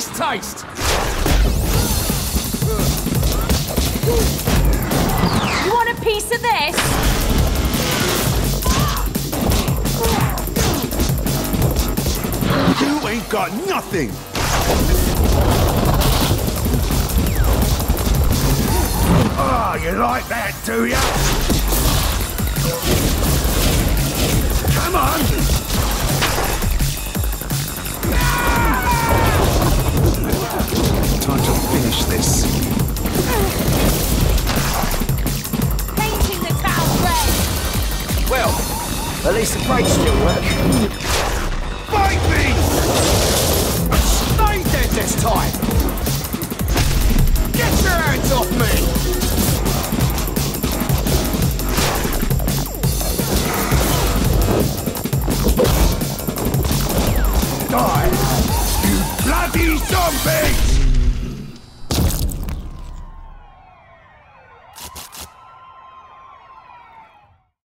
this taste? You want a piece of this? You ain't got nothing! Oh, you like that, do ya? Come on! Time to finish this. Painting the town red. Well, at least the brakes still work.